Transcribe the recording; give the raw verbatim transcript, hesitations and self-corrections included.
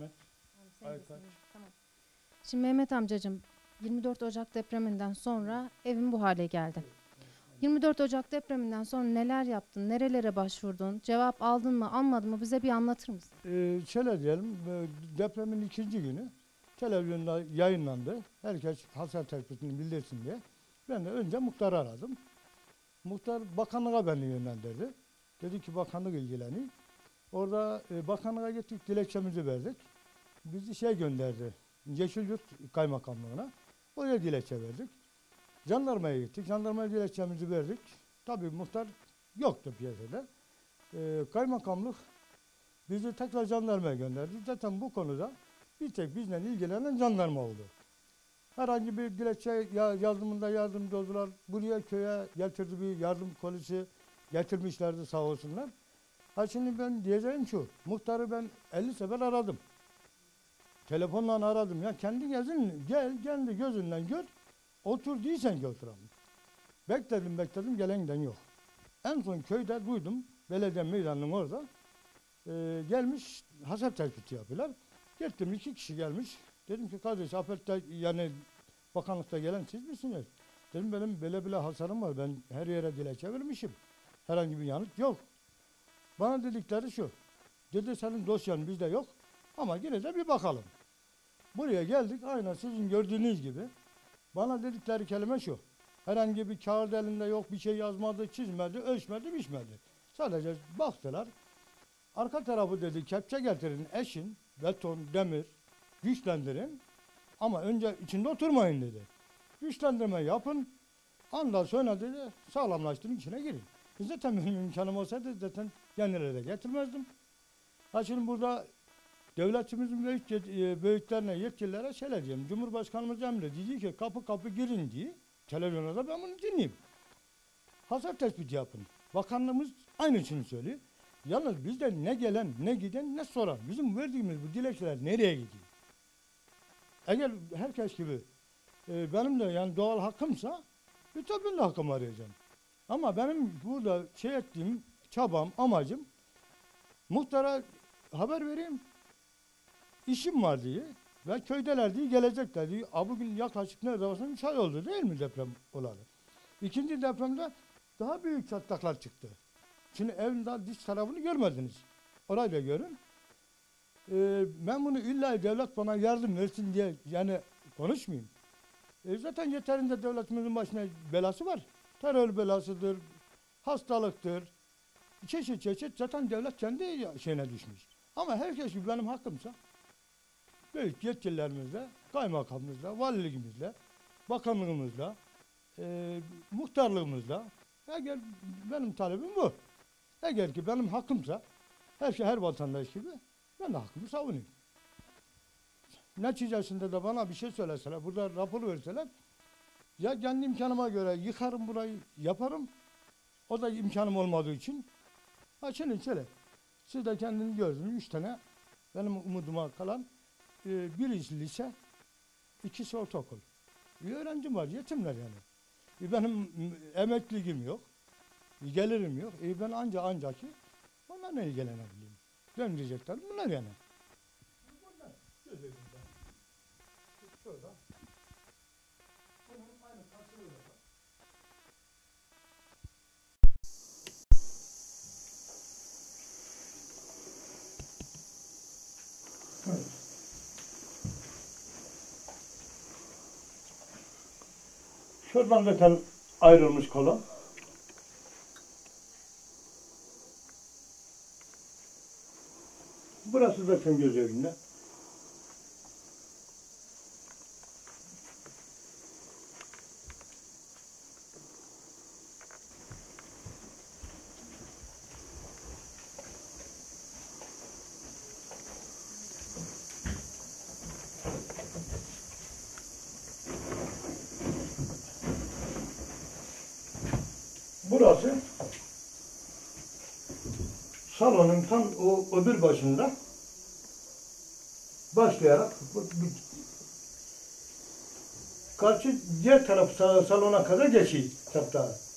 Mehmet. Aytaç. Tamam. Şimdi Mehmet amcacığım, yirmi dört Ocak depreminden sonra evin bu hale geldi. yirmi dört Ocak depreminden sonra neler yaptın, nerelere başvurdun, cevap aldın mı, almadın mı, bize bir anlatır mısın? Ee, şöyle diyelim, depremin ikinci günü televizyonda yayınlandı. Herkes hasar tespitini bildirsin diye. Ben de önce muhtarı aradım. Muhtar bakanlığa beni yönlendirdi. Dedi ki bakanlık ilgileniyor. Orada e, bakanlığa gittik, dilekçemizi verdik. Bizi şey gönderdi, Yeşilyurt Kaymakamlığına. Oraya dilekçe verdik. Jandarmaya gittik, jandarmaya dilekçemizi verdik. Tabii muhtar yoktu piyasada. E, kaymakamlık bizi tekrar jandarmaya gönderdi. Zaten bu konuda bir tek bizle ilgilenen jandarma oldu. Herhangi bir dilekçe yardımında yardımcı oldular. Buraya köye getirdi, bir yardım kolisi getirmişlerdi sağ olsunlar. Ha şimdi ben diyeceğim şu, muhtarı ben elli sefer aradım. Telefonla aradım. Ya kendi gözün, gel, kendi gözünden gör. Otur değilsen götürem. Bekledim bekledim, gelen giden yok. En son köyde duydum, belediye meydanının orada. E, gelmiş, hasar tespiti yapıyorlar. Gittim, iki kişi gelmiş. Dedim ki kardeş, afette yani bakanlıkta gelen siz misiniz? Dedim benim böyle bile hasarım var. Ben her yere dilekçe vermişim. Herhangi bir yanıt yok. Bana dedikleri şu. Dedi senin dosyan bizde yok. Ama yine de bir bakalım. Buraya geldik, aynen sizin gördüğünüz gibi. Bana dedikleri kelime şu. Herhangi bir kağıt elinde yok, bir şey yazmadı, çizmedi, ölçmedi, biçmedi. Sadece baktılar. Arka tarafı dedi kepçe getirin, eşin, beton, demir, güçlendirin. Ama önce içinde oturmayın dedi. Güçlendirme yapın. Ondan sonra dedi sağlamlaştırın, içine girin. Zaten benim imkanım olsaydı zaten kendileri de getirmezdim. Ha şimdi burada devletimizin büyük, büyüklerine, yetkililere şeyler diyeyim. Cumhurbaşkanımız emrediyor ki kapı kapı girin diye. Televizyonda da ben bunu dinleyeyim. Hasar tespiti yapın. Bakanlığımız aynısını söylüyor. Yalnız bizde ne gelen, ne giden, ne soran. Bizim verdiğimiz bu dilekçeler nereye gidiyor? Eğer herkes gibi e, benim de yani doğal hakkımsa bir tabii ben de hakkımı arayacağım. Ama benim burada şey ettiğim çabam, amacım muhtara haber vereyim. İşim var diye ve köydeler diye gelecekler diye. A bugün yaklaşık nerede olsa üç ay oldu değil mi deprem olalı? İkinci depremde daha büyük çatlaklar çıktı. Şimdi evin daha dış tarafını görmediniz. Orayı da görün. Ee, ben bunu illa devlet bana yardım versin diye yani konuşmayayım. E zaten yeterince devletimizin başına belası var. Terör belasıdır, hastalıktır, çeşit çeşit zaten devlet kendi şeyine düşmüş. Ama herkes gibi benim hakkımsa büyük yetkililerimizle, kaymakamımızla, valiliğimizle, bakanlığımızla, e, muhtarlığımızla eğer benim talebim bu. Eğer ki benim hakkımsa her şey her vatandaş gibi ben de hakkımı savunayım. Neticesinde de bana bir şey söyleseler, burada rapor verseler ya kendi imkanıma göre yıkarım burayı, yaparım. O da imkanım olmadığı için. Ha şimdi şöyle, siz de kendiniz gördünüz, üç tane benim umuduma kalan e, birisi lise, ikisi ortaokul. Bir öğrencim var, yetimler yani. E, benim emekliğim yok, e, gelirim yok. E, ben anca ancak ki onlarla ilgilenebileyim. Döndürecekler bunlar yani. Bunlar, şurada. Bunun aynı karşılığı var. Evet. Şuradan zaten ayrılmış kola. Burası zaten göz önünde. Burası salonun tam o öbür başında başlayarak karşı diğer taraf salona kadar geçiyor.